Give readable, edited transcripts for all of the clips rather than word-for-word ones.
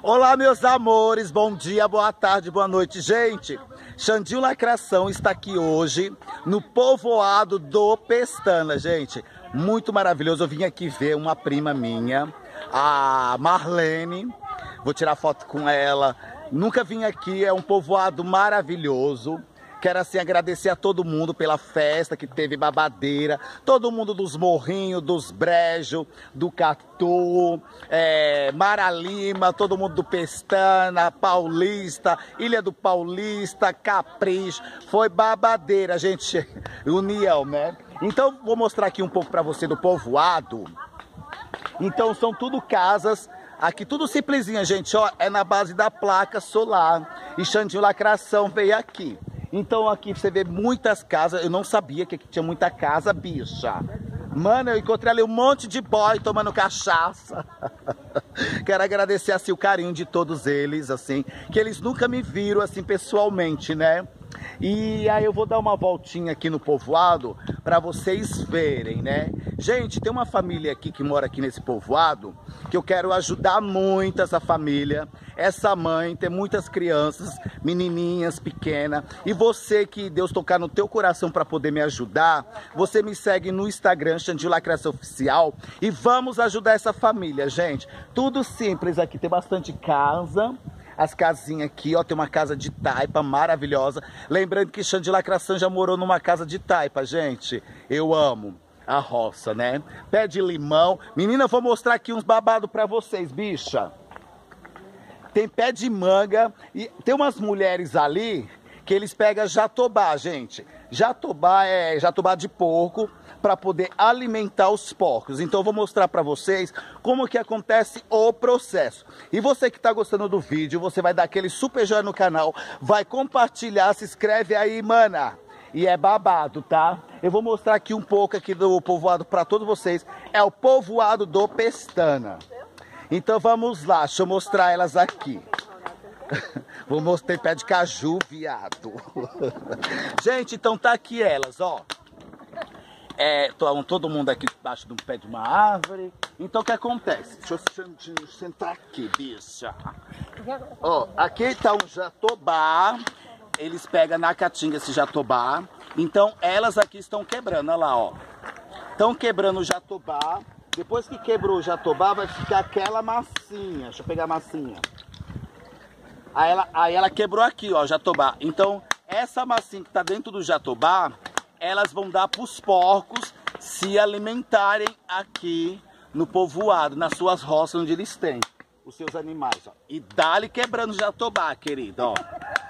Olá, meus amores, bom dia, boa tarde, boa noite, gente. Xandinho Lacração está aqui hoje no povoado do Pestana, gente. Muito maravilhoso, eu vim aqui ver uma prima minha, a Marlene. Vou tirar foto com ela. Nunca vim aqui, é um povoado maravilhoso. Quero assim agradecer a todo mundo pela festa que teve babadeira, todo mundo dos Morrinhos, dos Brejos, do Catu, Mara Lima, todo mundo do Pestana, Paulista, Ilha do Paulista, Capricho, foi babadeira, gente, união, né? Então vou mostrar aqui um pouco pra você do povoado. Então são tudo casas, aqui tudo simplesinha, gente, ó, é na base da placa solar e Xandinho Lacração veio aqui. Então aqui você vê muitas casas, eu não sabia que aqui tinha muita casa, bicha. Mano, eu encontrei ali um monte de boy tomando cachaça. Quero agradecer assim o carinho de todos eles, assim, que eles nunca me viram assim pessoalmente, né? E aí eu vou dar uma voltinha aqui no povoado para vocês verem, né? Gente, tem uma família aqui que mora aqui nesse povoado que eu quero ajudar muito essa família. Essa mãe tem muitas crianças, menininhas pequenas. E você que Deus tocar no teu coração para poder me ajudar, você me segue no Instagram, Xandinho Lacração Oficial. E vamos ajudar essa família, gente. Tudo simples aqui, tem bastante casa. As casinhas aqui, ó, tem uma casa de taipa maravilhosa. Lembrando que Xandinho Lacração já morou numa casa de taipa, gente. Eu amo a roça, né? Pé de limão. Menina, eu vou mostrar aqui uns babados pra vocês, bicha. Tem pé de manga e tem umas mulheres ali que eles pegam jatobá, gente. Jatobá é jatobá de porco para poder alimentar os porcos. Então eu vou mostrar para vocês como que acontece o processo. E você que está gostando do vídeo, você vai dar aquele super joinha no canal, vai compartilhar, se inscreve aí, mana. E é babado, tá? Eu vou mostrar aqui um pouco aqui do povoado para todos vocês. É o povoado do Pestana. Então vamos lá, deixa eu mostrar elas aqui. Vou mostrar pé de caju, viado. Gente, então tá aqui elas, ó. Todo mundo aqui debaixo de um pé de uma árvore. Então o que acontece? Deixa eu sentar aqui, bicha. Ó, aqui tá um jatobá. Eles pegam na caatinga esse jatobá. Então elas aqui estão quebrando, olha lá, ó. Estão quebrando o jatobá. Depois que quebrou o jatobá, vai ficar aquela massinha. Deixa eu pegar a massinha. Aí ela quebrou aqui, ó, jatobá. Então, essa massinha que tá dentro do jatobá, elas vão dar pros porcos se alimentarem aqui no povoado, nas suas roças onde eles têm os seus animais, ó. E dá-lhe quebrando o jatobá, querido, ó.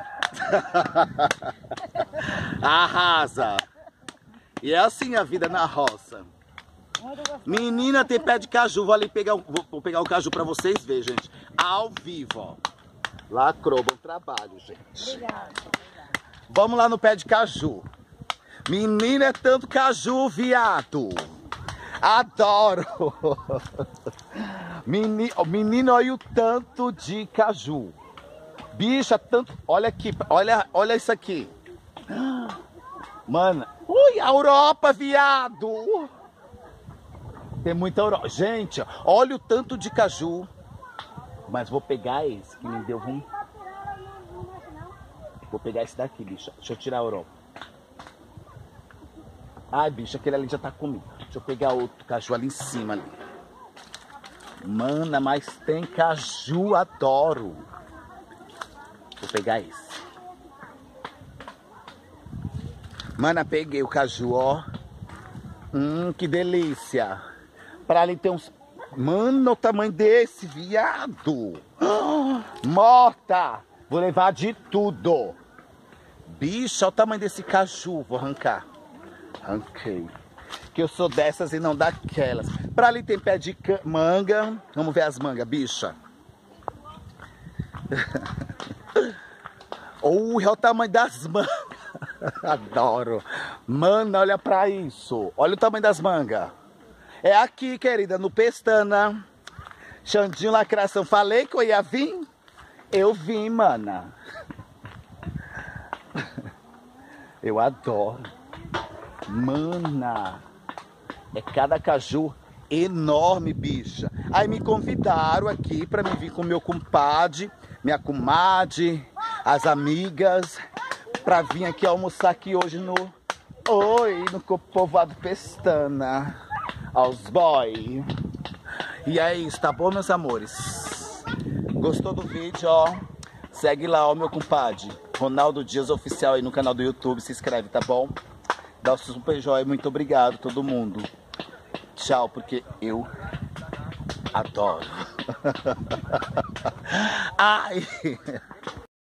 Arrasa. E é assim a vida na roça. Menina, tem pé de caju. Vou ali pegar, vou pegar o caju pra vocês verem, gente. Ao vivo, ó. Lacrou, bom trabalho, gente. Obrigada. Vamos lá no pé de caju. Menina, é tanto caju, viado. Adoro. Menino, olha o tanto de caju. Bicha, tanto... Olha aqui, olha isso aqui. Mano. Ui, a Europa, viado. Tem muita Europa. Gente, olha o tanto de caju. Mas vou pegar esse que me deu ruim. Vou pegar esse daqui, bicha. Deixa eu tirar a Europa. Ai, bicha, aquele ali já tá comigo. Deixa eu pegar outro caju ali em cima. Ali. Mana, mas tem caju, adoro. Vou pegar esse. Mana, peguei o caju, ó. Que delícia. Pra ali tem uns... Mano, o tamanho desse, viado. Morta. Vou levar de tudo. Bicha, olha o tamanho desse caju. Vou arrancar. Arranquei. Que eu sou dessas e não daquelas. Pra ali tem pé de manga. Vamos ver as mangas, bicha. Olha o tamanho das mangas. Adoro. Mano, olha pra isso. Olha o tamanho das mangas. É aqui, querida, no Pestana. Xandinho Lacração. Falei que eu ia vir? Eu vim, mana. Eu adoro. Mana. É cada caju enorme, bicha. Aí me convidaram aqui pra me vir com meu compadre, minha comadre, as amigas, pra vir aqui almoçar aqui hoje no povoado Pestana, aos boy. E é isso, tá bom, meus amores? Gostou do vídeo, ó? Segue lá, ó, meu compadre, Ronaldo Dias Oficial aí no canal do YouTube, se inscreve, tá bom? Dá o super joinha, muito obrigado todo mundo. Tchau, porque eu adoro. Ai...